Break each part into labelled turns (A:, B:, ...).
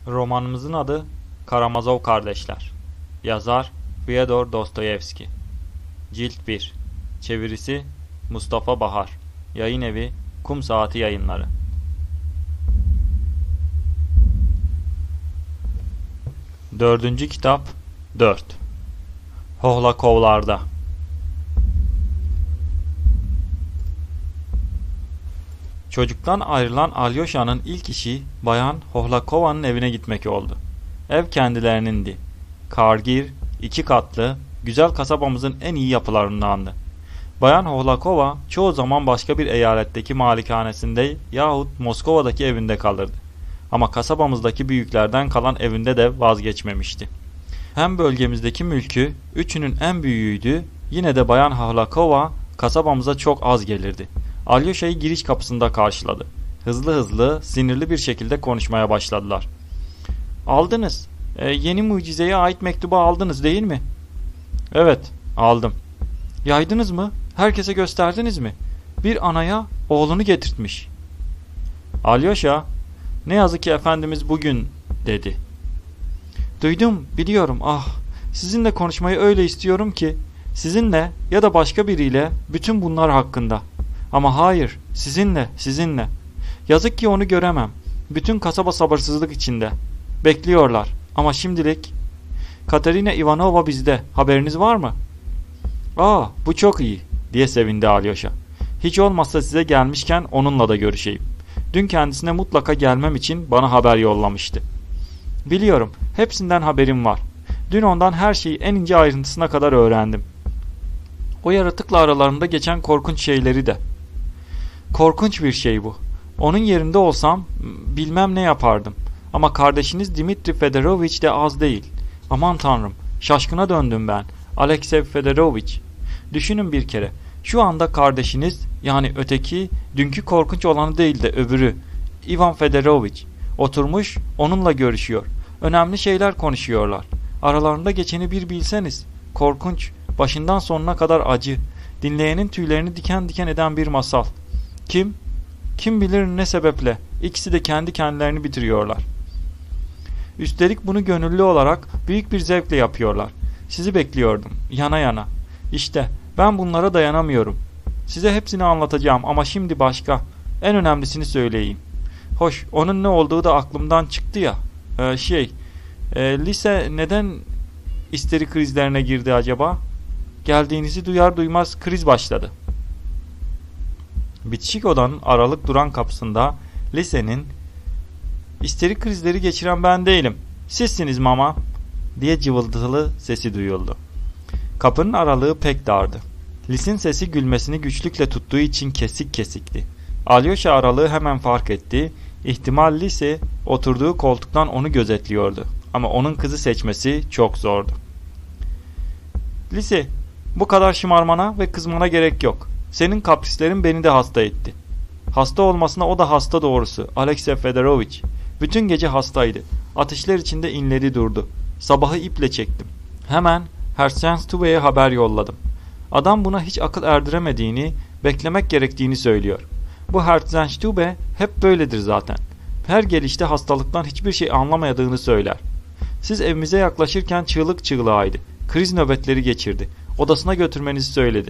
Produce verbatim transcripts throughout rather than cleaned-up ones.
A: Romanımızın adı Karamazov Kardeşler. Yazar Fyodor Dostoyevski. Cilt bir. Çevirisi Mustafa Bahar. Yayınevi Kum Saati Yayınları. Dördüncü kitap dört. Hohlakovlarda. Çocuktan ayrılan Alyosha'nın ilk işi Bayan Hohlakova'nın evine gitmek oldu. Ev kendilerinindi. Kargir, iki katlı, güzel kasabamızın en iyi yapılarındandı. Bayan Hohlakova çoğu zaman başka bir eyaletteki malikanesinde yahut Moskova'daki evinde kalırdı. Ama kasabamızdaki büyüklerden kalan evinde de vazgeçmemişti. Hem bölgemizdeki mülkü üçünün en büyüğüydü, yine de Bayan Hohlakova kasabamıza çok az gelirdi. Alyosha'yı giriş kapısında karşıladı. Hızlı hızlı, sinirli bir şekilde konuşmaya başladılar. "Aldınız. E, yeni mucizeye ait mektubu aldınız değil mi?" "Evet, aldım." "Yaydınız mı? Herkese gösterdiniz mi? Bir anaya oğlunu getirtmiş." Alyosha, "Ne yazık ki Efendimiz bugün," dedi. "Duydum, biliyorum. Ah, sizinle konuşmayı öyle istiyorum ki, sizinle ya da başka biriyle bütün bunlar hakkında. Ama hayır, sizinle, sizinle. Yazık ki onu göremem. Bütün kasaba sabırsızlık içinde. Bekliyorlar. Ama şimdilik Katerina Ivanova bizde. Haberiniz var mı?" "Aa, bu çok iyi," diye sevindi Alyosha. "Hiç olmazsa size gelmişken onunla da görüşeyim. Dün kendisine mutlaka gelmem için bana haber yollamıştı." "Biliyorum. Hepsinden haberim var. Dün ondan her şeyi en ince ayrıntısına kadar öğrendim. O yaratıkla aralarında geçen korkunç şeyleri de." "Korkunç bir şey bu. Onun yerinde olsam bilmem ne yapardım. Ama kardeşiniz Dimitri Fedorovich de az değil. Aman tanrım, şaşkına döndüm ben. Alexey Fedorovich. Düşünün bir kere. Şu anda kardeşiniz, yani öteki, dünkü korkunç olanı değil de öbürü, Ivan Fedorovich, oturmuş onunla görüşüyor. Önemli şeyler konuşuyorlar. Aralarında geçeni bir bilseniz. Korkunç, başından sonuna kadar acı, dinleyenin tüylerini diken diken eden bir masal. Kim? Kim bilir ne sebeple ikisi de kendi kendilerini bitiriyorlar. Üstelik bunu gönüllü olarak büyük bir zevkle yapıyorlar. Sizi bekliyordum, yana yana. İşte ben bunlara dayanamıyorum. Size hepsini anlatacağım ama şimdi başka. En önemlisini söyleyeyim. Hoş, onun ne olduğu da aklımdan çıktı ya. Ee, şey, e, lise neden isteri krizlerine girdi acaba? Geldiğinizi duyar duymaz kriz başladı." Bitişik odanın aralık duran kapısında lisenin "İsterik krizleri geçiren ben değilim. Sizsiniz mama," diye cıvıltılı sesi duyuldu. Kapının aralığı pek dardı. Lis'in sesi gülmesini güçlükle tuttuğu için kesik kesikti. Alyosha aralığı hemen fark etti. İhtimal Lise oturduğu koltuktan onu gözetliyordu. Ama onun kızı seçmesi çok zordu. "Lise, bu kadar şımarmana ve kızmana gerek yok. Senin kaprislerin beni de hasta etti." "Hasta olmasına o da hasta doğrusu. Alexey Fedorovich. Bütün gece hastaydı. Ateşler içinde inledi durdu. Sabahı iple çektim. Hemen Herzenstuba'ya haber yolladım. Adam buna hiç akıl erdiremediğini, beklemek gerektiğini söylüyor. Bu Herzenstube hep böyledir zaten. Her gelişte hastalıktan hiçbir şey anlamadığını söyler. Siz evimize yaklaşırken çığlık çığlığaydı. Kriz nöbetleri geçirdi. Odasına götürmenizi söyledi.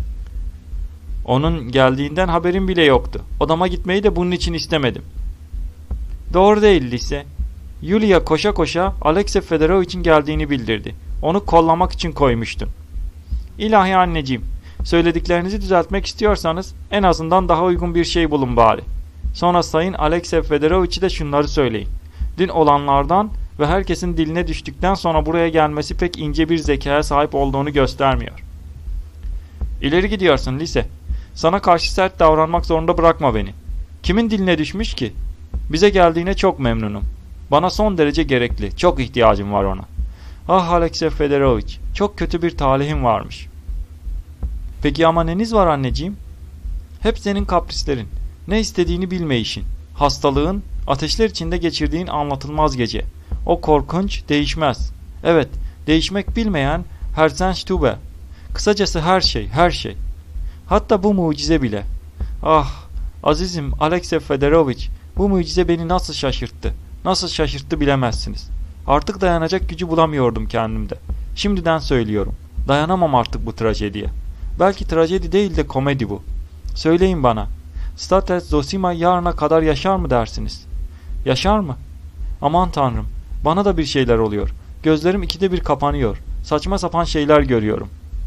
A: Onun geldiğinden haberim bile yoktu. Odama gitmeyi de bunun için istemedim." "Doğru değil Lise. Yulia koşa koşa Alexey Fedorovich'in geldiğini bildirdi. Onu kollamak için koymuştun." "İlahi anneciğim, söylediklerinizi düzeltmek istiyorsanız en azından daha uygun bir şey bulun bari. Sonra Sayın Alexey Fedorovich'e de şunları söyleyin. Dün olanlardan ve herkesin diline düştükten sonra buraya gelmesi pek ince bir zekaya sahip olduğunu göstermiyor." "İleri gidiyorsun Lise. Sana karşı sert davranmak zorunda bırakma beni. Kimin diline düşmüş ki? Bize geldiğine çok memnunum. Bana son derece gerekli. Çok ihtiyacım var ona. Ah Alexey Fedorovich, çok kötü bir talihim varmış." "Peki ama neniz var anneciğim?" "Hep senin kaprislerin. Ne istediğini bilmeyişin. Hastalığın, ateşler içinde geçirdiğin anlatılmaz gece. O korkunç, değişmez. Evet, değişmek bilmeyen Herzenstube. Kısacası her şey, her şey. Hatta bu mucize bile. Ah, azizim Alexey Fedorovich, bu mucize beni nasıl şaşırttı. Nasıl şaşırttı bilemezsiniz. Artık dayanacak gücü bulamıyordum kendimde. Şimdiden söylüyorum. Dayanamam artık bu trajediye. Belki trajedi değil de komedi bu. Söyleyin bana. States Zosima yarına kadar yaşar mı dersiniz? Yaşar mı? Aman tanrım. Bana da bir şeyler oluyor. Gözlerim ikide bir kapanıyor. Saçma sapan şeyler görüyorum.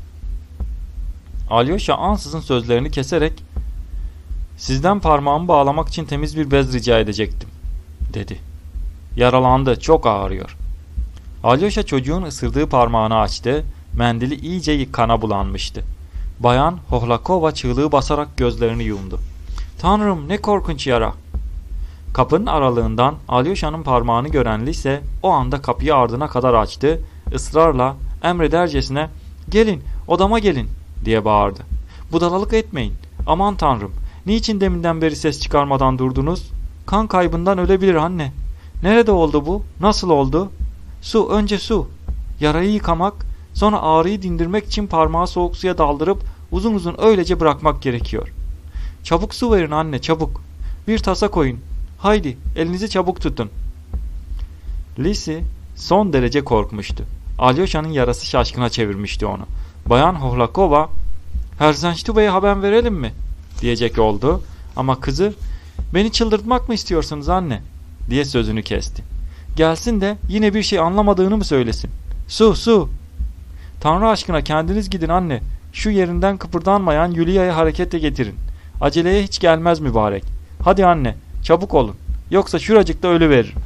A: Alyosha ansızın sözlerini keserek "Sizden parmağımı bağlamak için temiz bir bez rica edecektim," dedi. "Yaralandı, çok ağrıyor." Alyosha çocuğun ısırdığı parmağını açtı. Mendili iyice kana bulanmıştı. Bayan Hohlakova çığlığı basarak gözlerini yumdu. "Tanrım, ne korkunç yara!" Kapının aralığından Alyosha'nın parmağını gören Lise o anda kapıyı ardına kadar açtı. Israrla, emredercesine "Gelin, odama gelin," diye bağırdı. "Budalalık etmeyin. Aman tanrım, niçin deminden beri ses çıkarmadan durdunuz? Kan kaybından ölebilir anne. Nerede oldu bu? Nasıl oldu? Su, önce su. Yarayı yıkamak, sonra ağrıyı dindirmek için parmağı soğuk suya daldırıp uzun uzun öylece bırakmak gerekiyor. Çabuk su verin anne, çabuk. Bir tasa koyun. Haydi, elinizi çabuk tutun." Lisi son derece korkmuştu. Alyosha'nın yarası şaşkına çevirmişti onu. Bayan Hohlakova, "Herzenstuba'ya haber verelim mi?" diyecek oldu. Ama kızı, "Beni çıldırtmak mı istiyorsunuz anne?" diye sözünü kesti. "Gelsin de yine bir şey anlamadığını mı söylesin? Su, su." "Tanrı aşkına kendiniz gidin anne. Şu yerinden kıpırdanmayan Yulia'yı harekete getirin. Aceleye hiç gelmez mübarek. Hadi anne, çabuk olun. Yoksa şuracıkta ölüveririm."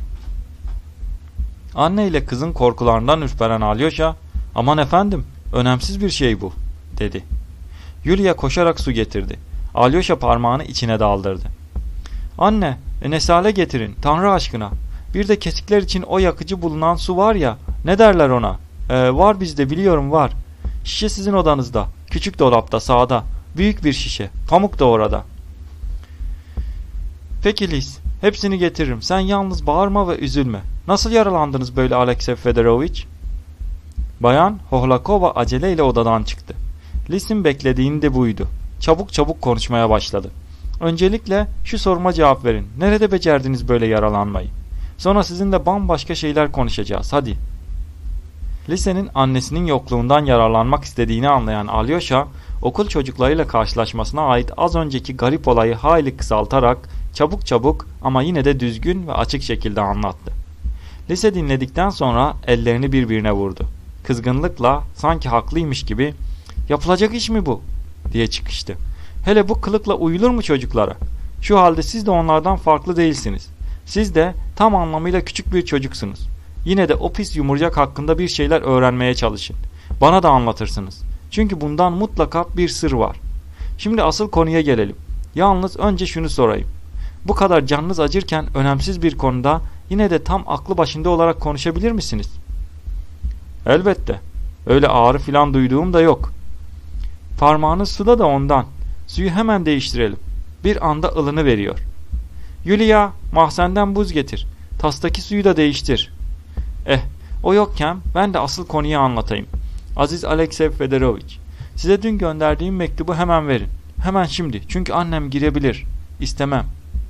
A: Anne ile kızın korkularından ürperen Alyosha, "Aman efendim, önemsiz bir şey bu," dedi. Yulia koşarak su getirdi. Alyosha parmağını içine daldırdı. "Anne, e, nesale getirin, Tanrı aşkına. Bir de kesikler için o yakıcı bulunan su var ya, ne derler ona? E, var bizde, biliyorum, var. Şişe sizin odanızda, küçük dolapta sağda, büyük bir şişe, pamuk da orada." "Peki Liz, hepsini getiririm. Sen yalnız bağırma ve üzülme. Nasıl yaralandınız böyle Alexey Fedorovich?" Bayan Hohlakova aceleyle odadan çıktı. Liz'in beklediğini de buydu. Çabuk çabuk konuşmaya başladı. "Öncelikle şu soruma cevap verin. Nerede becerdiniz böyle yaralanmayı? Sonra sizinle bambaşka şeyler konuşacağız. Hadi." Lise'nin annesinin yokluğundan yararlanmak istediğini anlayan Alyosha, okul çocuklarıyla karşılaşmasına ait az önceki garip olayı hayli kısaltarak çabuk çabuk ama yine de düzgün ve açık şekilde anlattı. Lise dinledikten sonra ellerini birbirine vurdu. Kızgınlıkla, sanki haklıymış gibi, "Yapılacak iş mi bu?" diye çıkıştı. "Hele bu kılıkla uyulur mu çocuklara? Şu halde siz de onlardan farklı değilsiniz. Siz de tam anlamıyla küçük bir çocuksunuz. Yine de o pis yumurcak hakkında bir şeyler öğrenmeye çalışın. Bana da anlatırsınız. Çünkü bundan mutlaka bir sır var. Şimdi asıl konuya gelelim. Yalnız önce şunu sorayım. Bu kadar canınız acırken önemsiz bir konuda yine de tam aklı başında olarak konuşabilir misiniz?" "Elbette. Öyle ağrı filan duyduğum da yok." "Parmağınız suda da ondan. Suyu hemen değiştirelim. Bir anda ılını veriyor." "Yulia, mahzenden buz getir. Tastaki suyu da değiştir." "Eh, o yokken ben de asıl konuyu anlatayım. Aziz Alexey Fedorovich, size dün gönderdiğim mektubu hemen verin. Hemen şimdi, çünkü annem girebilir. İstemem."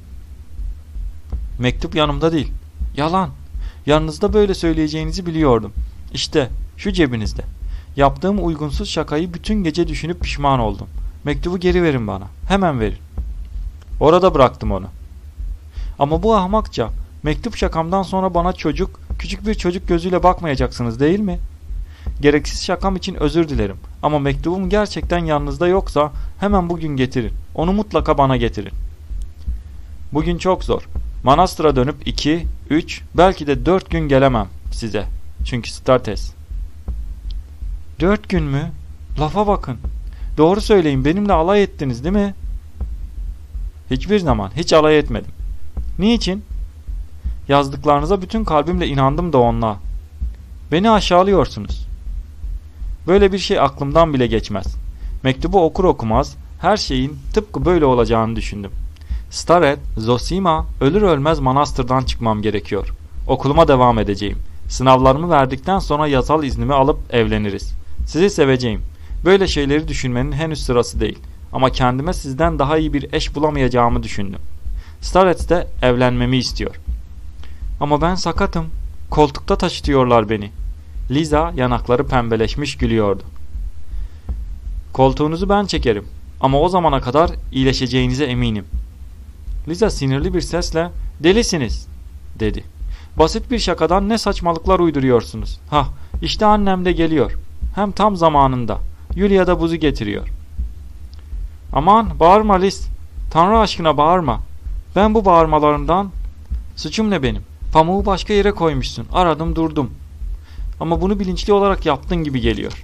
A: "Mektup yanımda değil." "Yalan. Yanınızda böyle söyleyeceğinizi biliyordum. İşte şu cebinizde. Yaptığım uygunsuz şakayı bütün gece düşünüp pişman oldum. Mektubu geri verin bana. Hemen verin." "Orada bıraktım onu." "Ama bu ahmakça. Mektup şakamdan sonra bana çocuk, küçük bir çocuk gözüyle bakmayacaksınız değil mi? Gereksiz şakam için özür dilerim. Ama mektubum gerçekten yanınızda yoksa hemen bugün getirin. Onu mutlaka bana getirin." "Bugün çok zor. Manastır'a dönüp iki, üç, belki de dört gün gelemem size. Çünkü States." "Dört gün mü? Lafa bakın. Doğru söyleyin, benimle alay ettiniz değil mi?" "Hiçbir zaman, hiç alay etmedim." "Niçin?" "Yazdıklarınıza bütün kalbimle inandım da onunla." "Beni aşağılıyorsunuz." "Böyle bir şey aklımdan bile geçmez. Mektubu okur okumaz her şeyin tıpkı böyle olacağını düşündüm. Staret, Zosima, ölür ölmez manastırdan çıkmam gerekiyor. Okuluma devam edeceğim. Sınavlarımı verdikten sonra yasal iznimi alıp evleniriz. Sizi seveceğim. Böyle şeyleri düşünmenin henüz sırası değil. Ama kendime sizden daha iyi bir eş bulamayacağımı düşündüm. Staret de evlenmemi istiyor." Ama ben sakatım. Koltukta taşıtıyorlar beni. Liza yanakları pembeleşmiş gülüyordu. Koltuğunuzu ben çekerim. Ama o zamana kadar iyileşeceğinize eminim. Liza sinirli bir sesle delisiniz dedi. Basit bir şakadan ne saçmalıklar uyduruyorsunuz. Hah işte annem de geliyor. Hem tam zamanında. Yulia da buzu getiriyor. Aman bağırma Liz. Tanrı aşkına bağırma. Ben bu bağırmalarından suçum ne benim? Pamuğu başka yere koymuşsun. Aradım durdum. Ama bunu bilinçli olarak yaptın gibi geliyor.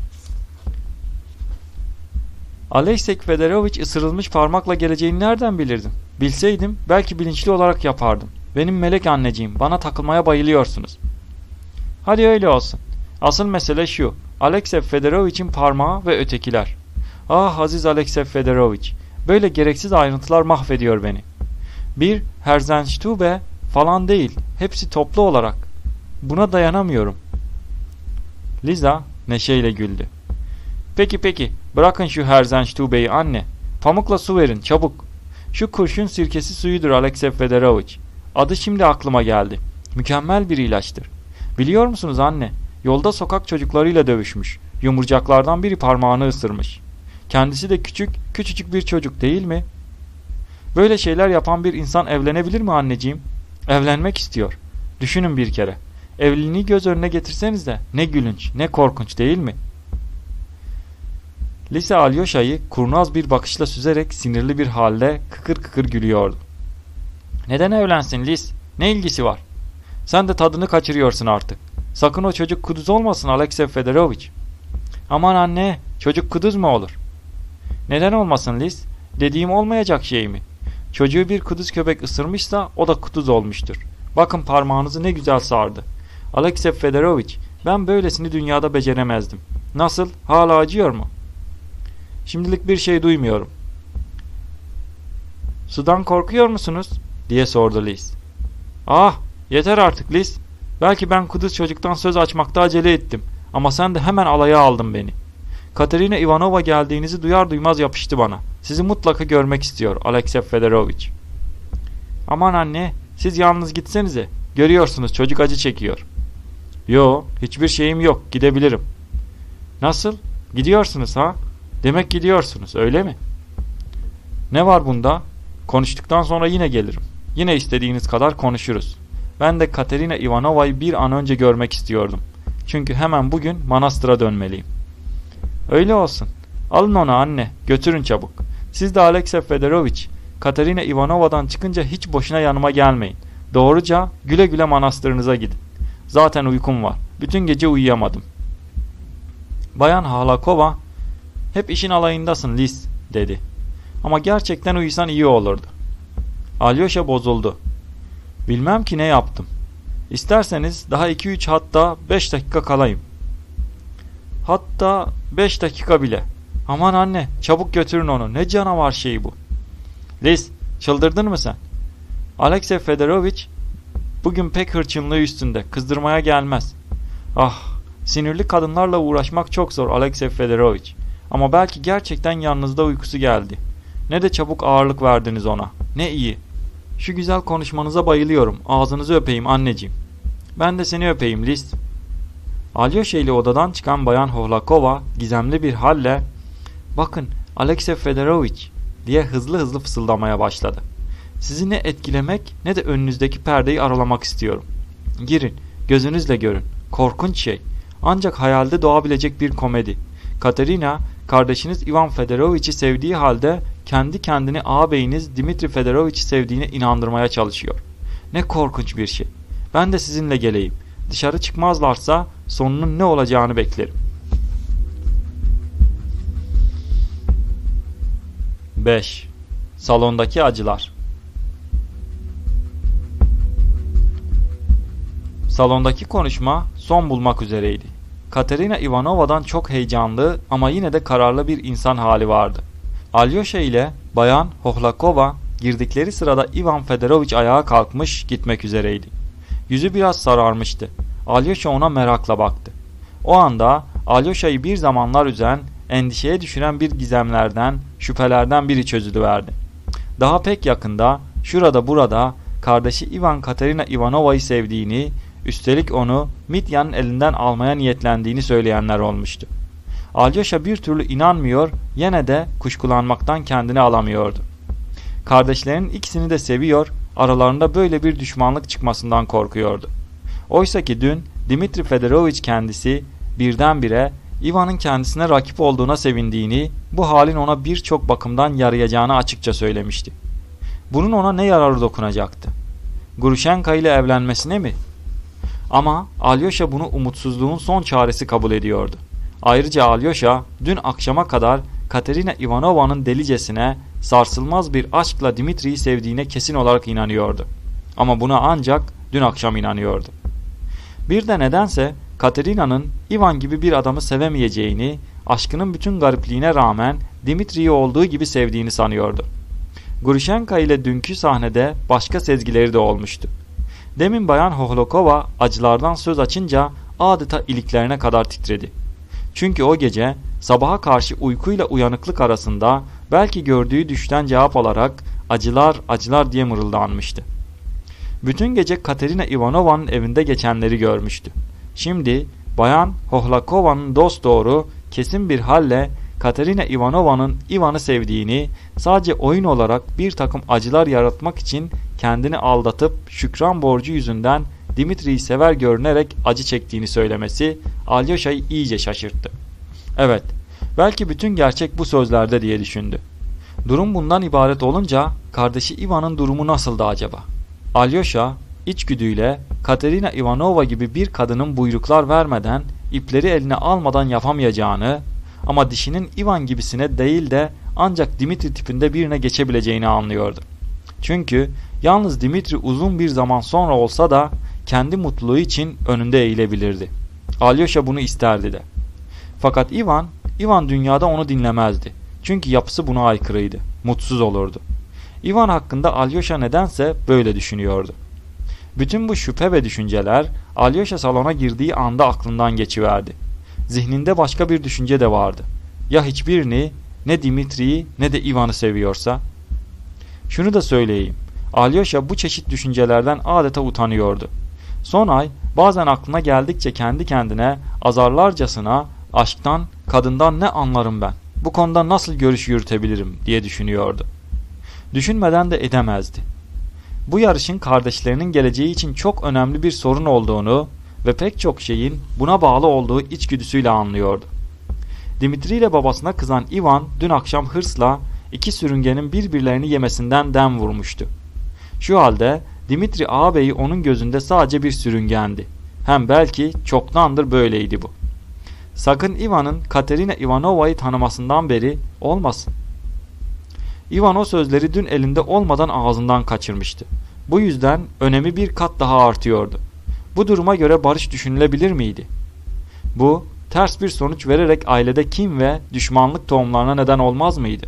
A: Aleksey Federovich ısırılmış parmakla geleceğini nereden bilirdim? Bilseydim belki bilinçli olarak yapardım. Benim melek anneciğim, bana takılmaya bayılıyorsunuz. Hadi öyle olsun. Asıl mesele şu. Aleksey Fedorovich'in parmağı ve ötekiler. Ah aziz Aleksey Federovich. Böyle gereksiz ayrıntılar mahvediyor beni. Bir Herzenstube falan değil. Hepsi toplu olarak. Buna dayanamıyorum. Liza neşeyle güldü. Peki peki. Bırakın şu Herzenstube'yi anne. Pamukla su verin çabuk. Şu kurşun sirkesi suyudur Aleksey Federovich. Adı şimdi aklıma geldi. Mükemmel bir ilaçtır. Biliyor musunuz anne? Yolda sokak çocuklarıyla dövüşmüş. Yumurcaklardan biri parmağını ısırmış. Kendisi de küçük, küçücük bir çocuk değil mi? Böyle şeyler yapan bir insan evlenebilir mi anneciğim? Evlenmek istiyor. Düşünün bir kere. Evliliğini göz önüne getirseniz de ne gülünç, ne korkunç değil mi? Lise Alyosha'yı kurnaz bir bakışla süzerek sinirli bir halde kıkır kıkır gülüyordu. Neden evlensin Liz? Ne ilgisi var? Sen de tadını kaçırıyorsun artık. Sakın o çocuk kuduz olmasın Aleksey Federovich. Aman anne, çocuk kuduz mu olur? Neden olmasın Liz? Dediğim olmayacak şey mi? Çocuğu bir kuduz köpek ısırmışsa o da kuduz olmuştur. Bakın parmağınızı ne güzel sardı. Aleksey Federovich, ben böylesini dünyada beceremezdim. Nasıl? Hala acıyor mu? Şimdilik bir şey duymuyorum. Sudan korkuyor musunuz? Diye sordu Liz. Ah, yeter artık Liz. Belki ben kuduz çocuktan söz açmakta acele ettim. Ama sen de hemen alaya aldın beni. Katerina Ivanova geldiğinizi duyar duymaz yapıştı bana. Sizi mutlaka görmek istiyor Aleksey Federovich. Aman anne, siz yalnız gitsenize. Görüyorsunuz çocuk acı çekiyor. Yo, hiçbir şeyim yok. Gidebilirim. Nasıl? Gidiyorsunuz ha? Demek gidiyorsunuz, öyle mi? Ne var bunda? Konuştuktan sonra yine gelirim. Yine istediğiniz kadar konuşuruz. Ben de Katerina Ivanova'yı bir an önce görmek istiyordum. Çünkü hemen bugün manastıra dönmeliyim. Öyle olsun. Alın onu anne, götürün çabuk. Siz de Aleksey Federovich, Katerina Ivanova'dan çıkınca hiç boşuna yanıma gelmeyin. Doğruca güle güle manastırınıza gidin. Zaten uykum var. Bütün gece uyuyamadım. Bayan Halakova, hep işin alayındasın Liz, dedi. Ama gerçekten uyusan iyi olurdu. Alyosha bozuldu. Bilmem ki ne yaptım. İsterseniz daha iki üç hatta beş dakika kalayım. Hatta beş dakika bile. Aman anne, çabuk götürün onu. Ne canavar şey bu. Liz, çıldırdın mı sen? Aleksey Federovich bugün pek hırçınlığı üstünde. Kızdırmaya gelmez. Ah, sinirli kadınlarla uğraşmak çok zor Aleksey Federovich. Ama belki gerçekten yanınızda uykusu geldi. Ne de çabuk ağırlık verdiniz ona. Ne iyi. Şu güzel konuşmanıza bayılıyorum. Ağzınızı öpeyim anneciğim. Ben de seni öpeyim Liz. Alyosha ile odadan çıkan Bayan Hohlakova gizemli bir halle "Bakın Aleksey Federovich" diye hızlı hızlı fısıldamaya başladı. Sizi ne etkilemek ne de önünüzdeki perdeyi aralamak istiyorum. Girin, gözünüzle görün. Korkunç şey. Ancak hayalde doğabilecek bir komedi. Katerina, kardeşiniz Ivan Fedorovich'i sevdiği halde kendi kendini ağabeyiniz Dimitri Fedorovich'i sevdiğine inandırmaya çalışıyor. Ne korkunç bir şey. Ben de sizinle geleyim. Dışarı çıkmazlarsa sonunun ne olacağını beklerim. beş. Salondaki acılar. Salondaki konuşma son bulmak üzereydi. Katerina Ivanova'dan çok heyecanlı ama yine de kararlı bir insan hali vardı. Alyosha ile Bayan Hohlakova girdikleri sırada Ivan Fedorovich ayağa kalkmış gitmek üzereydi. Yüzü biraz sararmıştı. Alyosha ona merakla baktı. O anda Alyosha'yı bir zamanlar üzen, endişeye düşüren bir gizemlerden, şüphelerden biri çözülüverdi. Daha pek yakında, şurada burada kardeşi Ivan Katerina Ivanova'yı sevdiğini, üstelik onu Mitya'nın elinden almaya niyetlendiğini söyleyenler olmuştu. Alyosha bir türlü inanmıyor, yine de kuşkulanmaktan kendini alamıyordu. Kardeşlerinin ikisini de seviyor, aralarında böyle bir düşmanlık çıkmasından korkuyordu. Oysa ki dün Dimitri Fedoroviç kendisi birdenbire Ivan'ın kendisine rakip olduğuna sevindiğini, bu halin ona birçok bakımdan yarayacağını açıkça söylemişti. Bunun ona ne yararı dokunacaktı? Grushenka ile evlenmesine mi? Ama Alyosha bunu umutsuzluğun son çaresi kabul ediyordu. Ayrıca Alyosha dün akşama kadar Katerina Ivanova'nın delicesine, sarsılmaz bir aşkla Dimitri'yi sevdiğine kesin olarak inanıyordu. Ama buna ancak dün akşam inanıyordu. Bir de nedense Katerina'nın Ivan gibi bir adamı sevemeyeceğini, aşkının bütün garipliğine rağmen Dimitri'yi olduğu gibi sevdiğini sanıyordu. Grushenka ile dünkü sahnede başka sezgileri de olmuştu. Demin Bayan Hohlakova acılardan söz açınca adeta iliklerine kadar titredi. Çünkü o gece sabaha karşı uykuyla uyanıklık arasında belki gördüğü düşten cevap alarak acılar acılar diye mırıldanmıştı. Bütün gece Katerina Ivanova'nın evinde geçenleri görmüştü. Şimdi Bayan Hohlakova'nın dosdoğru kesin bir halle Katerina Ivanova'nın Ivan'ı sevdiğini, sadece oyun olarak bir takım acılar yaratmak için kendini aldatıp şükran borcu yüzünden Dimitri'yi sever görünerek acı çektiğini söylemesi Alyosha'yı iyice şaşırttı. Evet, belki bütün gerçek bu sözlerde diye düşündü. Durum bundan ibaret olunca kardeşi Ivan'ın durumu nasıldı acaba? Alyosha içgüdüyle Katerina Ivanova gibi bir kadının buyruklar vermeden, ipleri eline almadan yapamayacağını, ama dişinin Ivan gibisine değil de ancak Dimitri tipinde birine geçebileceğini anlıyordu. Çünkü yalnız Dimitri uzun bir zaman sonra olsa da kendi mutluluğu için önünde eğilebilirdi. Alyosha bunu isterdi de. Fakat Ivan, Ivan dünyada onu dinlemezdi. Çünkü yapısı buna aykırıydı. Mutsuz olurdu. Ivan hakkında Alyosha nedense böyle düşünüyordu. Bütün bu şüphe ve düşünceler Alyosha salona girdiği anda aklından geçiverdi. Zihninde başka bir düşünce de vardı. Ya hiçbirini, ne Dimitri'yi ne de Ivan'ı seviyorsa? Şunu da söyleyeyim. Alyosha bu çeşit düşüncelerden adeta utanıyordu. Son ay bazen aklına geldikçe kendi kendine azarlarcasına aşktan, kadından ne anlarım ben? Bu konuda nasıl görüş yürütebilirim diye düşünüyordu. Düşünmeden de edemezdi. Bu yarışın kardeşlerinin geleceği için çok önemli bir sorun olduğunu ve pek çok şeyin buna bağlı olduğu içgüdüsüyle anlıyordu. Dimitri ile babasına kızan Ivan dün akşam hırsla iki sürüngenin birbirlerini yemesinden dem vurmuştu. Şu halde Dimitri ağabeyi onun gözünde sadece bir sürüngendi. Hem belki çoktandır böyleydi bu. Sakın Ivan'ın Katerina Ivanova'yı tanımasından beri olmasın. Ivan o sözleri dün elinde olmadan ağzından kaçırmıştı. Bu yüzden önemi bir kat daha artıyordu. Bu duruma göre barış düşünülebilir miydi? Bu, ters bir sonuç vererek ailede kin ve düşmanlık tohumlarına neden olmaz mıydı?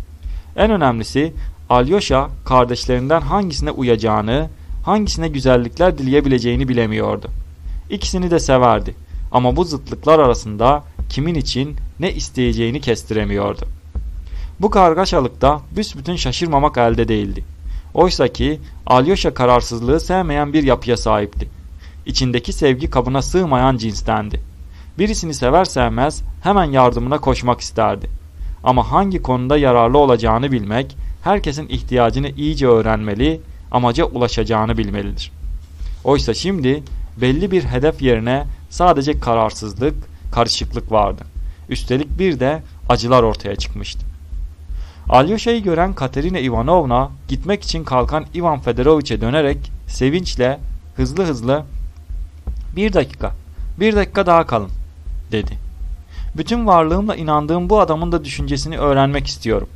A: En önemlisi, Alyosha kardeşlerinden hangisine uyacağını, hangisine güzellikler dileyebileceğini bilemiyordu. İkisini de severdi ama bu zıtlıklar arasında kimin için ne isteyeceğini kestiremiyordu. Bu kargaşalıkta büsbütün şaşırmamak elde değildi. Oysa ki Alyosha kararsızlığı sevmeyen bir yapıya sahipti. İçindeki sevgi kabına sığmayan cinstendi. Birisini sever sevmez hemen yardımına koşmak isterdi. Ama hangi konuda yararlı olacağını bilmek, herkesin ihtiyacını iyice öğrenmeli, amaca ulaşacağını bilmelidir. Oysa şimdi belli bir hedef yerine sadece kararsızlık, karışıklık vardı. Üstelik bir de acılar ortaya çıkmıştı. Alyosha'yı gören Katerina Ivanovna gitmek için kalkan Ivan Fedoroviç'e dönerek sevinçle hızlı hızlı "Bir dakika, bir dakika daha kalın," dedi. "Bütün varlığımla inandığım bu adamın da düşüncesini öğrenmek istiyorum."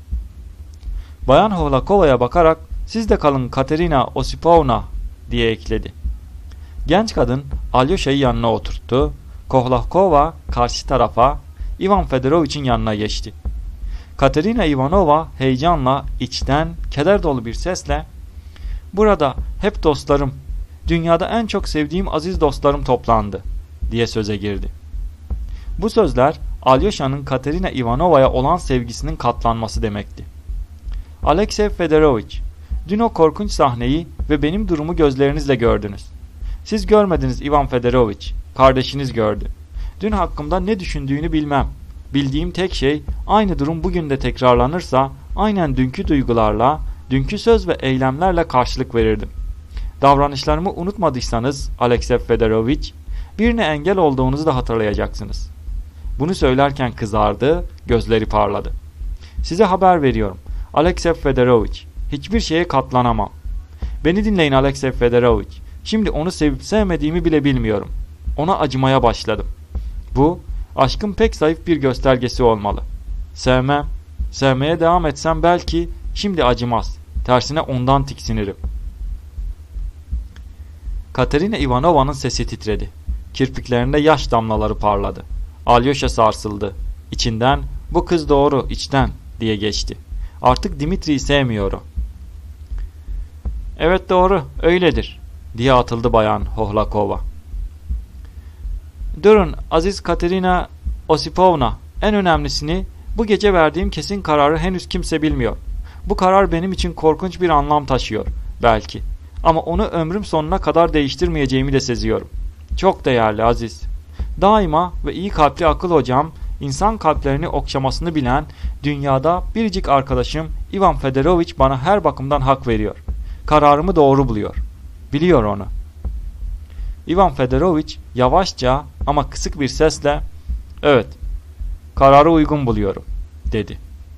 A: Bayan Hohlakova'ya bakarak "Siz de kalın Katerina Osipovna," diye ekledi. Genç kadın Alyosha'yı yanına oturttu. Hohlakova karşı tarafa, Ivan Fedoroviç'in yanına geçti. Katerina Ivanova heyecanla, içten, keder dolu bir sesle "Burada hep dostlarım, dünyada en çok sevdiğim aziz dostlarım toplandı," diye söze girdi. Bu sözler Alyosha'nın Katerina Ivanova'ya olan sevgisinin katlanması demekti. "Alexey Fedoroviç, Dün o korkunç sahneyi ve benim durumu gözlerinizle gördünüz. Siz görmediniz Ivan Fedoroviç, kardeşiniz gördü. Dün hakkımda ne düşündüğünü bilmem. Bildiğim tek şey, aynı durum bugün de tekrarlanırsa aynen dünkü duygularla, dünkü söz ve eylemlerle karşılık verirdim. Davranışlarımı unutmadıysanız Alexey Fedoroviç, birine engel olduğunuzu da hatırlayacaksınız. Bunu söylerken kızardı, gözleri parladı. Size haber veriyorum, Alexey Fedoroviç, hiçbir şeye katlanamam. Beni dinleyin Alexey Fedoroviç, şimdi onu sevip sevmediğimi bile bilmiyorum. Ona acımaya başladım. Bu, aşkın pek zayıf bir göstergesi olmalı. Sevmem, sevmeye devam etsem belki şimdi acımaz. Tersine ondan tiksinirim. Katerina Ivanova'nın sesi titredi. Kirpiklerinde yaş damlaları parladı. Alyosha sarsıldı. İçinden, bu kız doğru, içten diye geçti. Artık Dimitri'yi sevmiyor o. Evet doğru, öyledir diye atıldı Bayan Hohlakova. Durun Aziz Katerina Osipovna, en önemlisini, bu gece verdiğim kesin kararı henüz kimse bilmiyor. Bu karar benim için korkunç bir anlam taşıyor belki. Ama onu ömrüm sonuna kadar değiştirmeyeceğimi de seziyorum. Çok değerli Aziz. Daima ve iyi kalpli akıl hocam, insan kalplerini okşamasını bilen dünyada biricik arkadaşım Ivan Fedoroviç bana her bakımdan hak veriyor. Kararımı doğru buluyor. Biliyor onu. Ivan Fedoroviç yavaşça ama kısık bir sesle "Evet, kararı uygun buluyorum." dedi.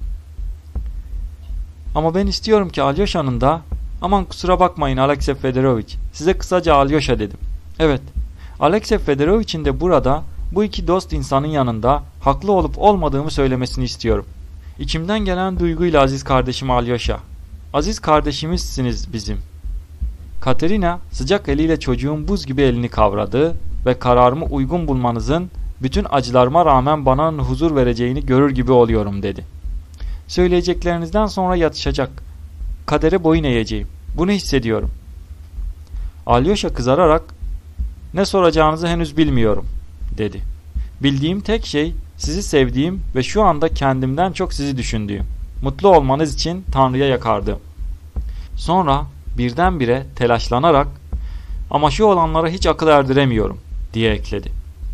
A: Ama ben istiyorum ki Alyosha'nın da, aman kusura bakmayın Alexey Fedoroviç, size kısaca Alyosha dedim. Evet, Alexey Fedoroviç'in de burada bu iki dost insanın yanında haklı olup olmadığımı söylemesini istiyorum. İçimden gelen duyguyla aziz kardeşim Alyosha. Aziz kardeşimizsiniz bizim. Katerina sıcak eliyle çocuğun buz gibi elini kavradı ve kararımı uygun bulmanızın bütün acılarıma rağmen bana huzur vereceğini görür gibi oluyorum dedi. Söyleyeceklerinizden sonra yatışacak. Kadere boyun eğeceğim. Bunu hissediyorum. Alyosha kızararak ne soracağınızı henüz bilmiyorum dedi. Bildiğim tek şey sizi sevdiğim ve şu anda kendimden çok sizi düşündüğüm. Mutlu olmanız için Tanrı'ya yakardım. Sonra birdenbire telaşlanarak ama şu olanlara hiç akıl erdiremiyorum diye ekledi.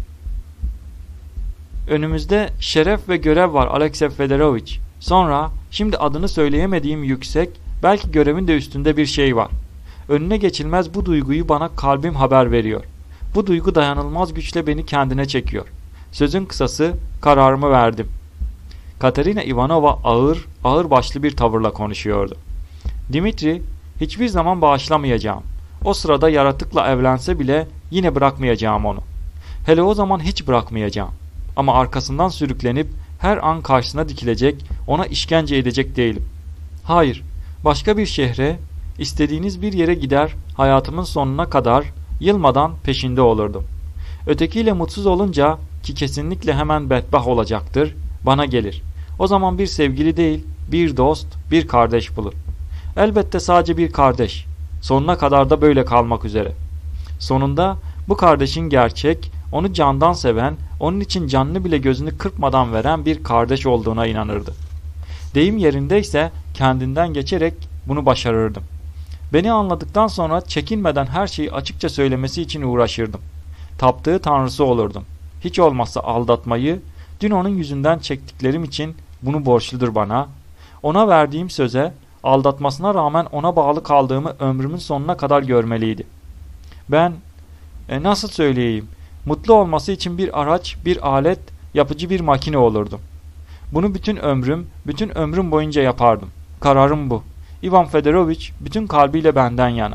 A: Önümüzde şeref ve görev var Alexey Fedoroviç. Sonra şimdi adını söyleyemediğim yüksek, belki görevin de üstünde bir şey var. Önüne geçilmez bu duyguyu bana kalbim haber veriyor. Bu duygu dayanılmaz güçle beni kendine çekiyor. Sözün kısası kararımı verdim. Katerina Ivanova ağır, ağır başlı bir tavırla konuşuyordu. Dimitri, hiçbir zaman bağışlamayacağım. O sırada yaratıkla evlense bile yine bırakmayacağım onu. Hele o zaman hiç bırakmayacağım. Ama arkasından sürüklenip her an karşısına dikilecek, ona işkence edecek değilim. Hayır, başka bir şehre, istediğiniz bir yere gider, hayatımın sonuna kadar yılmadan peşinde olurdum. Ötekiyle mutsuz olunca, ki kesinlikle hemen bedbaht olacaktır, bana gelir. O zaman bir sevgili değil, bir dost, bir kardeş bulur. Elbette sadece bir kardeş. Sonuna kadar da böyle kalmak üzere. Sonunda bu kardeşin gerçek, onu candan seven, onun için canını bile gözünü kırpmadan veren bir kardeş olduğuna inanırdı. Deyim yerindeyse kendinden geçerek bunu başarırdım. Beni anladıktan sonra çekinmeden her şeyi açıkça söylemesi için uğraşırdım. Taptığı tanrısı olurdum. Hiç olmazsa aldatmayı, dün onun yüzünden çektiklerim için bunu borçludur bana. Ona verdiğim söze, aldatmasına rağmen ona bağlı kaldığımı ömrümün sonuna kadar görmeliydi. Ben, e, nasıl söyleyeyim, mutlu olması için bir araç, bir alet, yapıcı bir makine olurdum. Bunu bütün ömrüm, bütün ömrüm boyunca yapardım. Kararım bu. Ivan Fedoroviç bütün kalbiyle benden yana.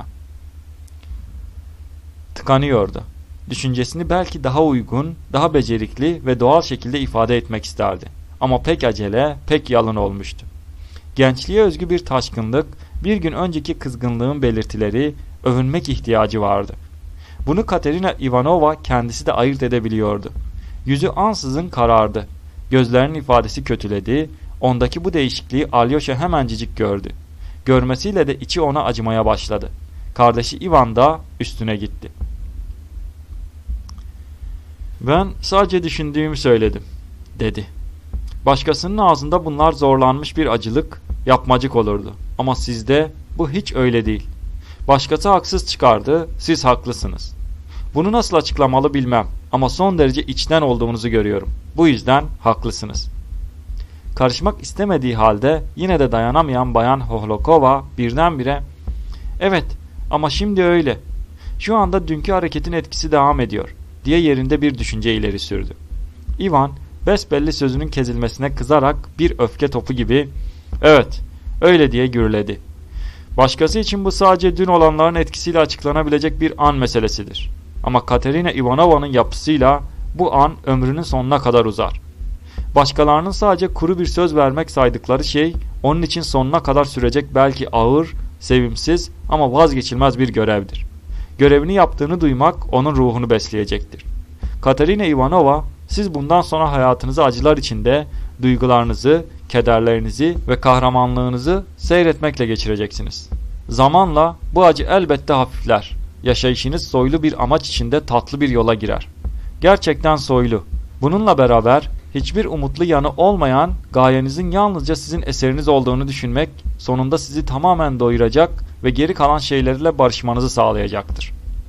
A: Tıkanıyordu. Düşüncesini belki daha uygun, daha becerikli ve doğal şekilde ifade etmek isterdi. Ama pek acele, pek yalın olmuştu. Gençliğe özgü bir taşkınlık, bir gün önceki kızgınlığın belirtileri, övünmek ihtiyacı vardı. Bunu Katerina Ivanova kendisi de ayırt edebiliyordu. Yüzü ansızın karardı. Gözlerinin ifadesi kötüledi. Ondaki bu değişikliği Alyosha hemencecik gördü. Görmesiyle de içi ona acımaya başladı. Kardeşi Ivan da üstüne gitti. Ben sadece düşündüğümü söyledim, dedi. Başkasının ağzında bunlar zorlanmış bir acılık, yapmacık olurdu. Ama sizde bu hiç öyle değil. Başkası haksız çıkardı, siz haklısınız. Bunu nasıl açıklamalı bilmem ama son derece içten olduğunuzu görüyorum. Bu yüzden haklısınız. Karışmak istemediği halde yine de dayanamayan Bayan Hohlakova birdenbire "Evet ama şimdi öyle. Şu anda dünkü hareketin etkisi devam ediyor." diye yerinde bir düşünce ileri sürdü. Ivan besbelli sözünün kezilmesine kızarak bir öfke topu gibi "Evet, öyle" diye gürledi. Başkası için bu sadece dün olanların etkisiyle açıklanabilecek bir an meselesidir. Ama Katerina Ivanova'nın yapısıyla bu an ömrünün sonuna kadar uzar. Başkalarının sadece kuru bir söz vermek saydıkları şey onun için sonuna kadar sürecek belki ağır, sevimsiz ama vazgeçilmez bir görevdir. Görevini yaptığını duymak onun ruhunu besleyecektir. Katerina Ivanova, siz bundan sonra hayatınızı acılar içinde duygularınızı, kederlerinizi ve kahramanlığınızı seyretmekle geçireceksiniz. Zamanla bu acı elbette hafifler. Yaşayışınız soylu bir amaç içinde tatlı bir yola girer. Gerçekten soylu. Bununla beraber hiçbir umutlu yanı olmayan gayenizin yalnızca sizin eseriniz olduğunu düşünmek sonunda sizi tamamen doyuracak ve geri kalan şeylerle barışmanızı sağlayacaktır.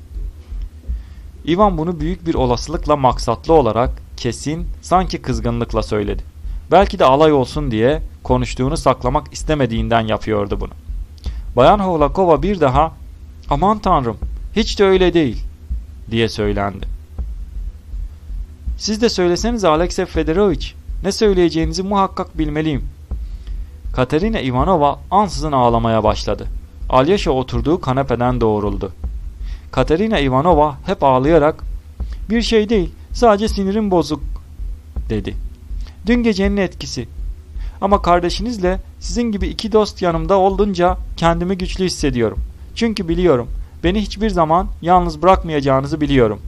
A: Ivan bunu büyük bir olasılıkla maksatlı olarak kesin, sanki kızgınlıkla söyledi. Belki de alay olsun diye konuştuğunu saklamak istemediğinden yapıyordu bunu. Bayan Hohlakova bir daha "Aman tanrım, hiç de öyle değil" diye söylendi. "Siz de söylesenize Alexey Fedorovich, ne söyleyeceğinizi muhakkak bilmeliyim." Katerina Ivanova ansızın ağlamaya başladı. Alyosha oturduğu kanepeden doğruldu. Katerina Ivanova hep ağlayarak "Bir şey değil, sadece sinirim bozuk" dedi. "Dün gecenin etkisi. Ama kardeşinizle sizin gibi iki dost yanımda olunca kendimi güçlü hissediyorum. Çünkü biliyorum, beni hiçbir zaman yalnız bırakmayacağınızı biliyorum."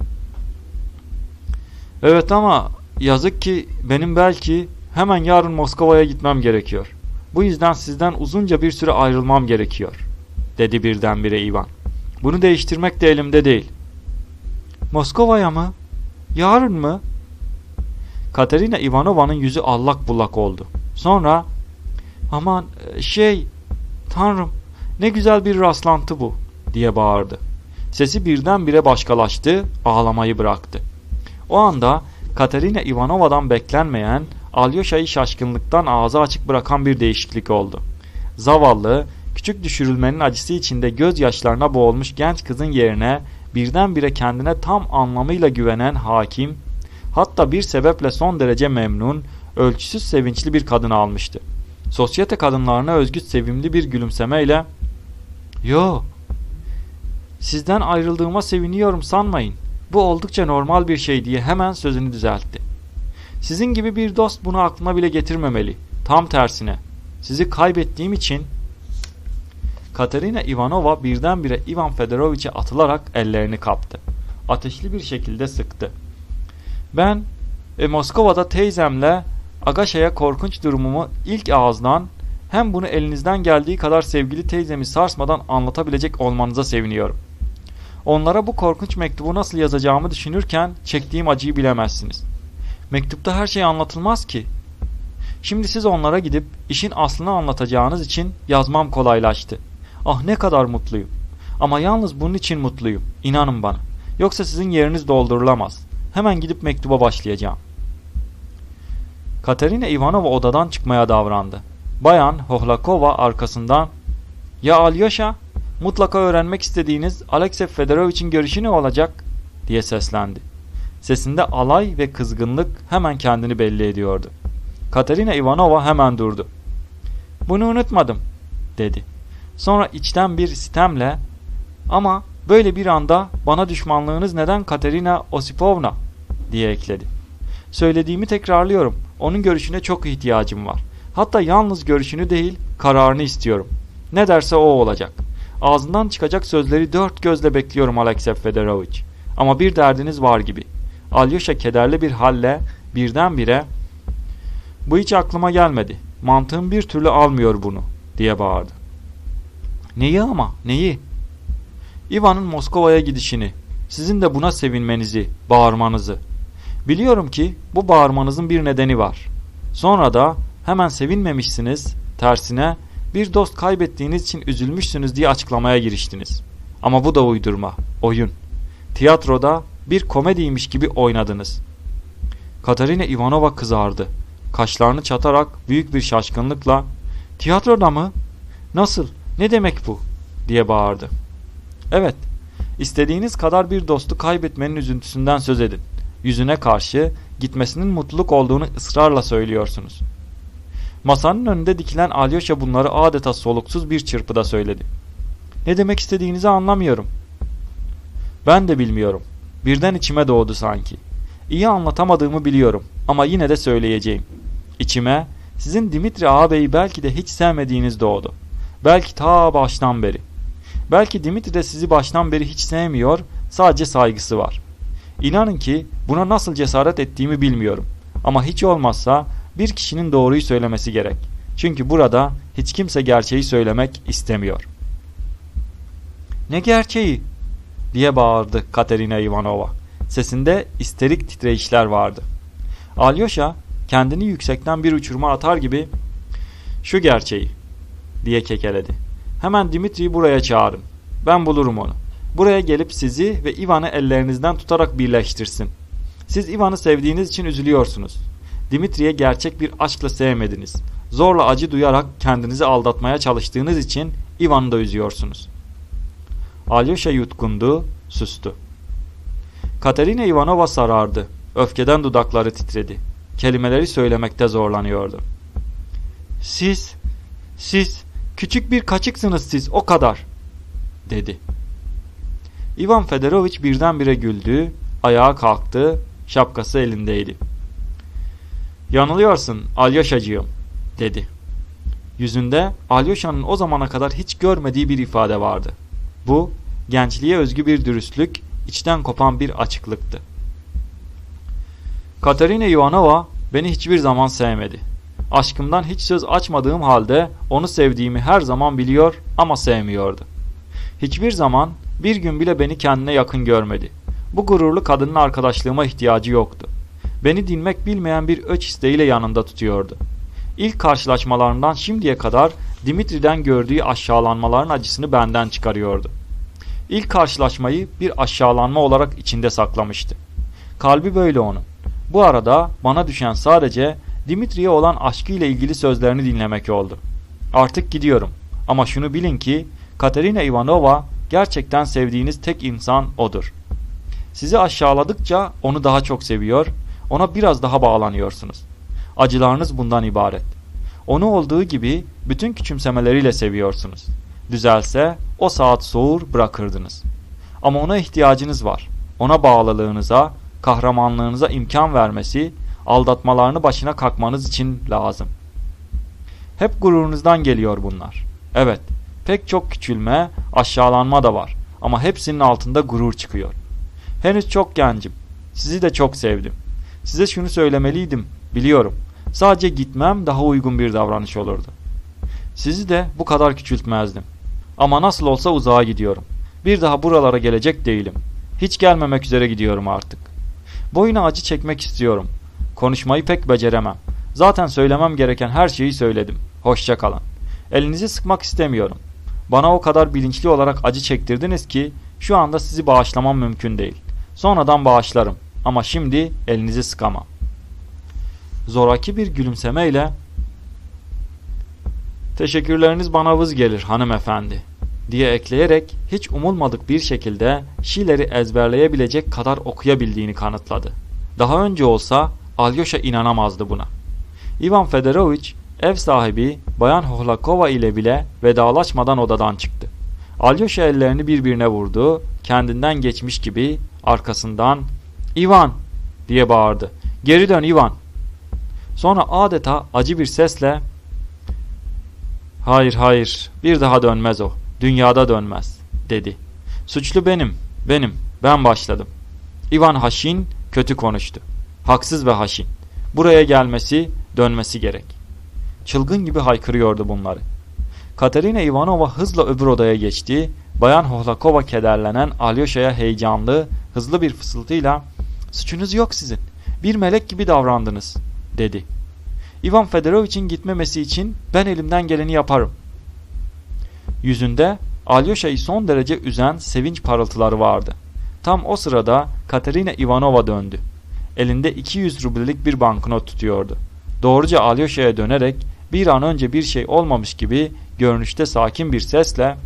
A: "Evet ama yazık ki benim belki hemen yarın Moskova'ya gitmem gerekiyor. Bu yüzden sizden uzunca bir süre ayrılmam gerekiyor" dedi birdenbire Ivan. "Bunu değiştirmek de elimde değil." "Moskova'ya mı? Yarın mı?" Katerina Ivanova'nın yüzü allak bullak oldu. Sonra "Aman şey, Tanrım, ne güzel bir rastlantı bu" diye bağırdı. Sesi birdenbire başkalaştı, ağlamayı bıraktı. O anda Katerina Ivanova'dan beklenmeyen, Alyosha'yı şaşkınlıktan ağzı açık bırakan bir değişiklik oldu. Zavallı, küçük düşürülmenin acısı içinde gözyaşlarına boğulmuş genç kızın yerine birdenbire kendine tam anlamıyla güvenen hakim, hatta bir sebeple son derece memnun, ölçüsüz sevinçli bir kadın almıştı. Sosyete kadınlarına özgü sevimli bir gülümsemeyle "Yo, sizden ayrıldığıma seviniyorum sanmayın. Bu oldukça normal bir şey" diye hemen sözünü düzeltti. "Sizin gibi bir dost bunu aklına bile getirmemeli. Tam tersine. Sizi kaybettiğim için..." Katerina Ivanova birdenbire Ivan Fedorovich'e atılarak ellerini kaptı. Ateşli bir şekilde sıktı. "Ben e, Moskova'da teyzemle Agaşa'ya korkunç durumumu ilk ağızdan, hem bunu elinizden geldiği kadar sevgili teyzemi sarsmadan anlatabilecek olmanıza seviniyorum. Onlara bu korkunç mektubu nasıl yazacağımı düşünürken çektiğim acıyı bilemezsiniz. Mektupta her şey anlatılmaz ki. Şimdi siz onlara gidip işin aslını anlatacağınız için yazmam kolaylaştı. Ah, ne kadar mutluyum. Ama yalnız bunun için mutluyum. İnanın bana. Yoksa sizin yeriniz doldurulamaz. Hemen gidip mektuba başlayacağım." Katerina Ivanova odadan çıkmaya davrandı. Bayan Hohlakova arkasından "Ya Alyosha, mutlaka öğrenmek istediğiniz Alexey Fedorovich'in görüşü ne olacak?" diye seslendi. Sesinde alay ve kızgınlık hemen kendini belli ediyordu. Katerina Ivanova hemen durdu. "Bunu unutmadım" dedi. Sonra içten bir sitemle "Ama böyle bir anda bana düşmanlığınız neden Katerina Osipovna?" diye ekledi. "Söylediğimi tekrarlıyorum. Onun görüşüne çok ihtiyacım var. Hatta yalnız görüşünü değil, kararını istiyorum. Ne derse o olacak. Ağzından çıkacak sözleri dört gözle bekliyorum Alexey Fedorovich. Ama bir derdiniz var gibi." Alyosha kederli bir halle birdenbire "Bu hiç aklıma gelmedi. Mantığım bir türlü almıyor bunu" diye bağırdı. "Neyi ama, neyi?" "Ivan'ın Moskova'ya gidişini, sizin de buna sevinmenizi, bağırmanızı. Biliyorum ki bu bağırmanızın bir nedeni var. Sonra da hemen sevinmemişsiniz, tersine Bir dost kaybettiğiniz için üzülmüşsünüz diye açıklamaya giriştiniz. Ama bu da uydurma, oyun. Tiyatroda bir komediymiş gibi oynadınız. Katerina Ivanova kızardı. Kaşlarını çatarak büyük bir şaşkınlıkla "Tiyatroda mı? Nasıl? Ne demek bu?" diye bağırdı. "Evet, istediğiniz kadar bir dostu kaybetmenin üzüntüsünden söz edin. Yüzüne karşı gitmesinin mutluluk olduğunu ısrarla söylüyorsunuz." Masanın önünde dikilen Alyosha bunları adeta soluksuz bir çırpıda söyledi. "Ne demek istediğinizi anlamıyorum." "Ben de bilmiyorum. Birden içime doğdu sanki. İyi anlatamadığımı biliyorum ama yine de söyleyeceğim. İçime sizin Dimitri ağabeyi belki de hiç sevmediğiniz doğdu. Belki ta baştan beri. Belki Dimitri de sizi baştan beri hiç sevmiyor, sadece saygısı var. İnanın ki buna nasıl cesaret ettiğimi bilmiyorum. Ama hiç olmazsa bir kişinin doğruyu söylemesi gerek. Çünkü burada hiç kimse gerçeği söylemek istemiyor." "Ne gerçeği?" diye bağırdı Katerina Ivanova. Sesinde isterik titreyişler vardı. Alyosha kendini yüksekten bir uçuruma atar gibi "Şu gerçeği" diye kekeledi. "Hemen Dimitri'yi buraya çağırın. Ben bulurum onu. Buraya gelip sizi ve Ivan'ı ellerinizden tutarak birleştirsin. Siz Ivan'ı sevdiğiniz için üzülüyorsunuz. Dimitri'ye gerçek bir aşkla sevmediniz. Zorla acı duyarak kendinizi aldatmaya çalıştığınız için Ivan'ı da üzüyorsunuz." Alyosha yutkundu, sustu. Katerina Ivanova sarardı. Öfkeden dudakları titredi. Kelimeleri söylemekte zorlanıyordu. "Siz, siz, küçük bir kaçıksınız siz, o kadar," dedi. Ivan Fedorovich birdenbire güldü, ayağa kalktı, şapkası elindeydi. "Yanılıyorsun Alyoshacığım," dedi. Yüzünde Alyosha'nın o zamana kadar hiç görmediği bir ifade vardı. Bu, gençliğe özgü bir dürüstlük, içten kopan bir açıklıktı. "Katerina Ivanova beni hiçbir zaman sevmedi. Aşkımdan hiç söz açmadığım halde onu sevdiğimi her zaman biliyor ama sevmiyordu. Hiçbir zaman bir gün bile beni kendine yakın görmedi. Bu gururlu kadının arkadaşlığıma ihtiyacı yoktu. Beni dinmek bilmeyen bir öç isteğiyle yanında tutuyordu. İlk karşılaşmalarından şimdiye kadar Dimitri'den gördüğü aşağılanmaların acısını benden çıkarıyordu. İlk karşılaşmayı bir aşağılanma olarak içinde saklamıştı. Kalbi böyle onun. Bu arada bana düşen sadece Dimitri'ye olan aşkıyla ilgili sözlerini dinlemek oldu. Artık gidiyorum ama şunu bilin ki Katerina Ivanova gerçekten sevdiğiniz tek insan odur. Sizi aşağıladıkça onu daha çok seviyor, ona biraz daha bağlanıyorsunuz. Acılarınız bundan ibaret. Onu olduğu gibi bütün küçümsemeleriyle seviyorsunuz. Düzelse o saat soğur bırakırdınız. Ama ona ihtiyacınız var. Ona bağlılığınıza, kahramanlığınıza imkan vermesi, aldatmalarını başına kalkmanız için lazım. Hep gururunuzdan geliyor bunlar. Evet, pek çok küçülme, aşağılanma da var. Ama hepsinin altında gurur çıkıyor. Henüz çok gencim. Sizi de çok sevdim. Size şunu söylemeliydim, biliyorum. Sadece gitmem daha uygun bir davranış olurdu. Sizi de bu kadar küçültmezdim. Ama nasıl olsa uzağa gidiyorum. Bir daha buralara gelecek değilim. Hiç gelmemek üzere gidiyorum artık. Boyuna acı çekmek istiyorum. Konuşmayı pek beceremem. Zaten söylemem gereken her şeyi söyledim. Hoşça kalın. Elinizi sıkmak istemiyorum. Bana o kadar bilinçli olarak acı çektirdiniz ki şu anda sizi bağışlamam mümkün değil. Sonradan bağışlarım ama şimdi elinizi sıkamam." Zoraki bir gülümsemeyle "Teşekkürleriniz bana vız gelir hanımefendi," diye ekleyerek hiç umulmadık bir şekilde Schiller'i ezberleyebilecek kadar okuyabildiğini kanıtladı. Daha önce olsa Alyosha inanamazdı buna. Ivan Fedorovich ev sahibi Bayan Hohlakova ile bile vedalaşmadan odadan çıktı. Alyosha ellerini birbirine vurdu, kendinden geçmiş gibi arkasından "İvan!" diye bağırdı. "Geri dön İvan!" Sonra adeta acı bir sesle "Hayır hayır, bir daha dönmez o, dünyada dönmez," dedi. "Suçlu benim, benim, ben başladım. Ivan haşin, kötü konuştu. Haksız ve haşin. Buraya gelmesi, dönmesi gerek." Çılgın gibi haykırıyordu bunları. Katerina Ivanova hızla öbür odaya geçti. Bayan Hohlakova kederlenen Alyosha'ya heyecanlı, hızlı bir fısıltıyla "Suçunuz yok sizin. Bir melek gibi davrandınız," dedi. "Ivan Fedorovich'in gitmemesi için ben elimden geleni yaparım," Yüzünde Alyosha'yı son derece üzen sevinç parıltıları vardı. Tam o sırada Katerina Ivanova döndü. Elinde iki yüz rublelik bir banknot tutuyordu. Doğruca Alyosha'ya dönerek bir an önce bir şey olmamış gibi görünüşte sakin bir sesle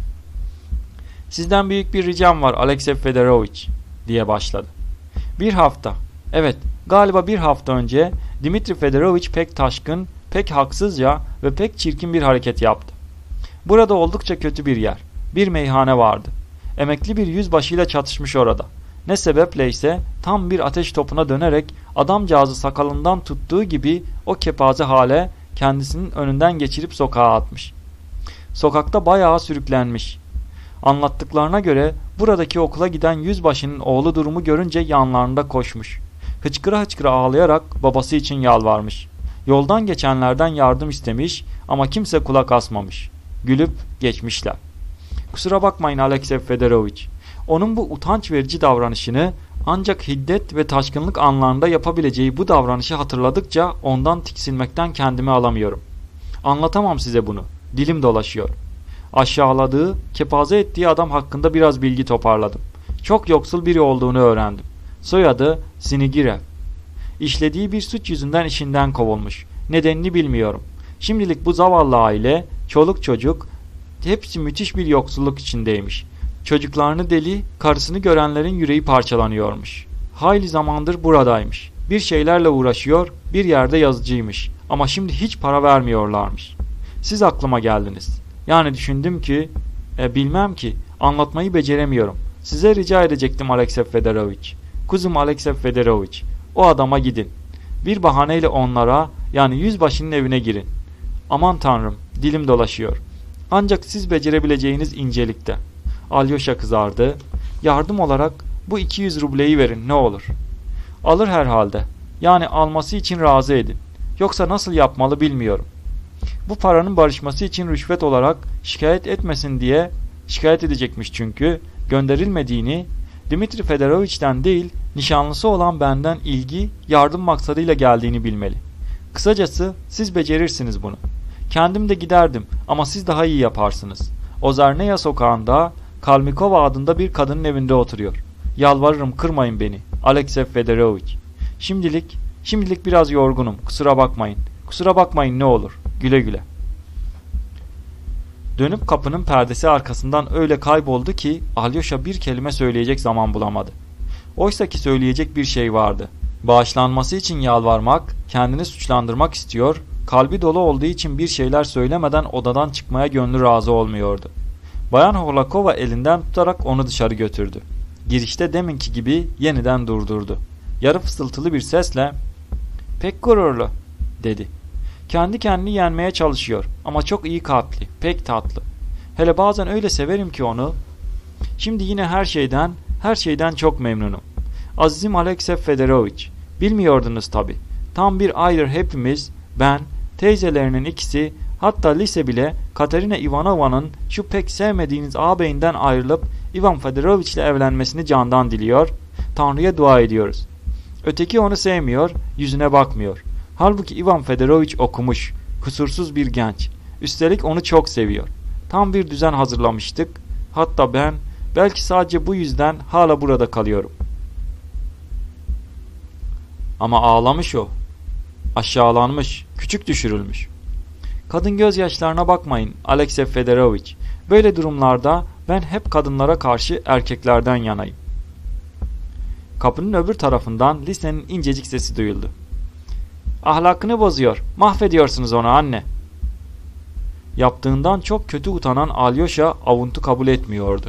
A: "Sizden büyük bir ricam var Alexey Fedorovich," diye başladı. Bir hafta, evet galiba bir hafta önce Dmitri Fedorovich pek taşkın, pek haksızca ve pek çirkin bir hareket yaptı. Burada oldukça kötü bir yer, bir meyhane vardı. Emekli bir yüzbaşıyla çatışmış orada. Ne sebeple ise tam bir ateş topuna dönerek adamcağızı sakalından tuttuğu gibi o kepaze hale kendisinin önünden geçirip sokağa atmış. Sokakta bayağı sürüklenmiş. Anlattıklarına göre buradaki okula giden yüzbaşının oğlu durumu görünce yanlarında koşmuş. Hıçkıra hıçkıra ağlayarak babası için yalvarmış. Yoldan geçenlerden yardım istemiş ama kimse kulak asmamış. Gülüp geçmişler. Kusura bakmayın Alexey Fedorovich. Onun bu utanç verici davranışını ancak hiddet ve taşkınlık anlarında yapabileceği bu davranışı hatırladıkça ondan tiksinmekten kendimi alamıyorum. Anlatamam size bunu. Dilim dolaşıyor. Aşağıladığı, kepaze ettiği adam hakkında biraz bilgi toparladım. Çok yoksul biri olduğunu öğrendim. Soyadı Sinigirev. İşlediği bir suç yüzünden işinden kovulmuş. Nedenini bilmiyorum. Şimdilik bu zavallı aile, çoluk çocuk, hepsi müthiş bir yoksulluk içindeymiş. Çocuklarını deli, karısını görenlerin yüreği parçalanıyormuş. Hayli zamandır buradaymış. Bir şeylerle uğraşıyor, bir yerde yazıcıymış. Ama şimdi hiç para vermiyorlarmış. Siz aklıma geldiniz. Yani düşündüm ki, e, bilmem ki, anlatmayı beceremiyorum. Size rica edecektim Alexey Fedorovich. Kuzum Alexey Fedorovich, o adama gidin. Bir bahaneyle onlara, yani yüzbaşının evine girin. Aman tanrım, dilim dolaşıyor. Ancak siz becerebileceğiniz incelikte. Alyosha kızardı. Yardım olarak bu iki yüz rubleyi verin ne olur. Alır herhalde. Yani alması için razı edin. Yoksa nasıl yapmalı bilmiyorum. Bu paranın barışması için rüşvet olarak şikayet etmesin diye şikayet edecekmiş çünkü gönderilmediğini Dmitri Fedorovich'ten değil nişanlısı olan benden ilgi, yardım maksadıyla geldiğini bilmeli. Kısacası siz becerirsiniz bunu. Kendim de giderdim ama siz daha iyi yaparsınız. Ozarneya sokağında Kalmikova adında bir kadının evinde oturuyor. Yalvarırım kırmayın beni. Alexey Fedorovich. Şimdilik, şimdilik biraz yorgunum. Kusura bakmayın. Kusura bakmayın ne olur. Güle güle. Dönüp kapının perdesi arkasından öyle kayboldu ki Alyosha bir kelime söyleyecek zaman bulamadı. Oysa ki söyleyecek bir şey vardı. Bağışlanması için yalvarmak, kendini suçlandırmak istiyor, kalbi dolu olduğu için bir şeyler söylemeden odadan çıkmaya gönlü razı olmuyordu. Bayan Hohlakova elinden tutarak onu dışarı götürdü. Girişte deminki gibi yeniden durdurdu. Yarı fısıltılı bir sesle "Pek gururlu," dedi. "Kendi kendini yenmeye çalışıyor ama çok iyi kalpli, pek tatlı. Hele bazen öyle severim ki onu. Şimdi yine her şeyden, her şeyden çok memnunum. Azizim Alexey Fedorovich, bilmiyordunuz tabi. Tam bir aydır hepimiz, ben, teyzelerinin ikisi, hatta lise bile Katerina Ivanova'nın şu pek sevmediğiniz ağabeyinden ayrılıp Ivan Fedorovich ile evlenmesini candan diliyor, Tanrı'ya dua ediyoruz. Öteki onu sevmiyor, yüzüne bakmıyor. Halbuki Ivan Fedorovich okumuş, kusursuz bir genç. Üstelik onu çok seviyor. Tam bir düzen hazırlamıştık. Hatta ben, belki sadece bu yüzden hala burada kalıyorum." Ama ağlamış o. Aşağılanmış, küçük düşürülmüş. "Kadın gözyaşlarına bakmayın Alexey Fedorovich. Böyle durumlarda ben hep kadınlara karşı erkeklerden yanayım." Kapının öbür tarafından lisenin incecik sesi duyuldu. "Ahlakını bozuyor. Mahvediyorsunuz onu anne." Yaptığından çok kötü utanan Alyosha avuntu kabul etmiyordu.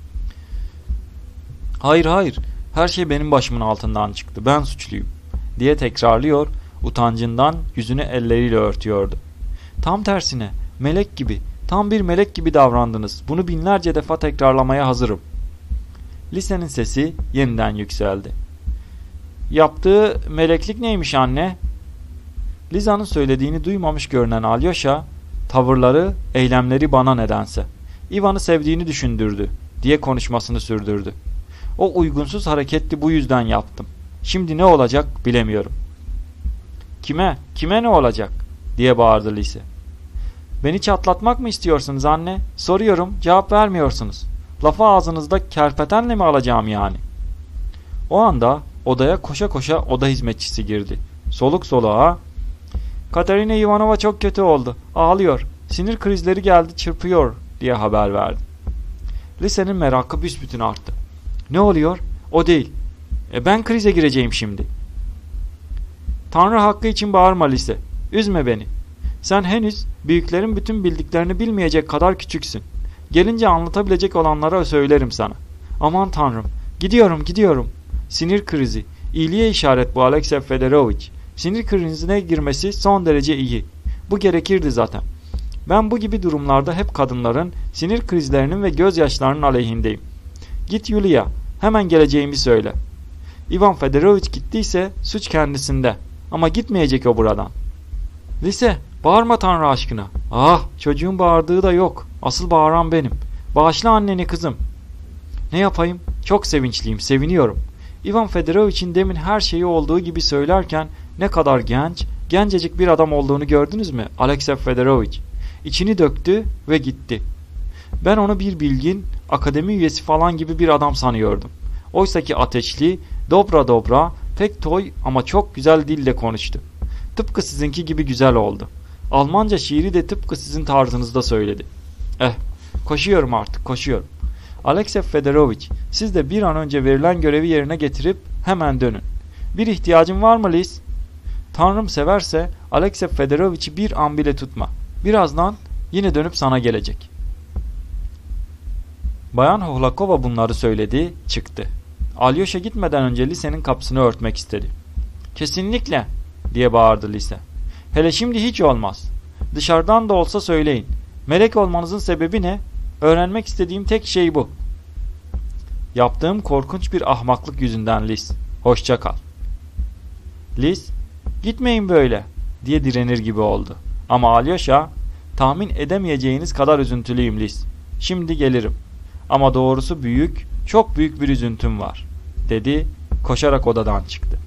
A: "Hayır hayır, her şey benim başımın altından çıktı. Ben suçluyum," diye tekrarlıyor, utancından yüzünü elleriyle örtüyordu. "Tam tersine, melek gibi, tam bir melek gibi davrandınız. Bunu binlerce defa tekrarlamaya hazırım." Lisenin sesi yeniden yükseldi. "Yaptığı meleklik neymiş anne?" Liza'nın söylediğini duymamış görünen Alyosha, tavırları, eylemleri bana nedense Ivan'ı sevdiğini düşündürdü diye konuşmasını sürdürdü. "O uygunsuz hareketi bu yüzden yaptım. Şimdi ne olacak bilemiyorum." "Kime, kime ne olacak?" diye bağırdı Lise. Beni çatlatmak mı istiyorsunuz anne? Soruyorum, cevap vermiyorsunuz. Lafı ağzınızda kerpetenle mi alacağım yani? O anda odaya koşa koşa oda hizmetçisi girdi. Soluk soluğa, Katerina Ivanova çok kötü oldu. Ağlıyor. Sinir krizleri geldi, çırpıyor diye haber verdi. Lisenin merakı büsbütün arttı. Ne oluyor? O değil. E ben krize gireceğim şimdi. Tanrı hakkı için bağırma Lise. Üzme beni. Sen henüz büyüklerin bütün bildiklerini bilmeyecek kadar küçüksün. Gelince anlatabilecek olanlara söylerim sana. Aman Tanrım. Gidiyorum gidiyorum. Sinir krizi. İyiliğe işaret bu Alexey Fedorovich. Sinir krizine girmesi son derece iyi. Bu gerekirdi zaten. Ben bu gibi durumlarda hep kadınların sinir krizlerinin ve gözyaşlarının aleyhindeyim. Git Yulia. Hemen geleceğimi söyle. Ivan Fedorovich gittiyse suç kendisinde. Ama gitmeyecek o buradan. Lise, bağırma Tanrı aşkına. Ah, çocuğun bağırdığı da yok. Asıl bağıran benim. Bağışla anneni kızım. Ne yapayım? Çok sevinçliyim, seviniyorum. Ivan Fedorovich'in demin her şeyi olduğu gibi söylerken ne kadar genç, gencecik bir adam olduğunu gördünüz mü Alexey Fedorovich? İçini döktü ve gitti. Ben onu bir bilgin, akademi üyesi falan gibi bir adam sanıyordum. Oysaki ateşli, dobra dobra, pek toy ama çok güzel dille konuştu. Tıpkı sizinki gibi güzel oldu. Almanca şiiri de tıpkı sizin tarzınızda söyledi. Eh, koşuyorum artık, koşuyorum. Alexey Fedorovich, siz de bir an önce verilen görevi yerine getirip hemen dönün. Bir ihtiyacın var mı Liz? Tanrım severse Alexey Fedorovich'i bir an bile tutma. Birazdan yine dönüp sana gelecek. Bayan Hohlakova bunları söyledi, çıktı. Alyosha gitmeden önce Lise'nin kapısını örtmek istedi. Kesinlikle diye bağırdı Lise. Hele şimdi hiç olmaz. Dışarıdan da olsa söyleyin. Melek olmanızın sebebi ne? Öğrenmek istediğim tek şey bu. Yaptığım korkunç bir ahmaklık yüzünden Liz. Hoşça kal. Liz, gitmeyin böyle diye direnir gibi oldu. Ama Alyosha, tahmin edemeyeceğiniz kadar üzüntülüyüm Liz. Şimdi gelirim. Ama doğrusu büyük, çok büyük bir üzüntüm var, dedi, koşarak odadan çıktı.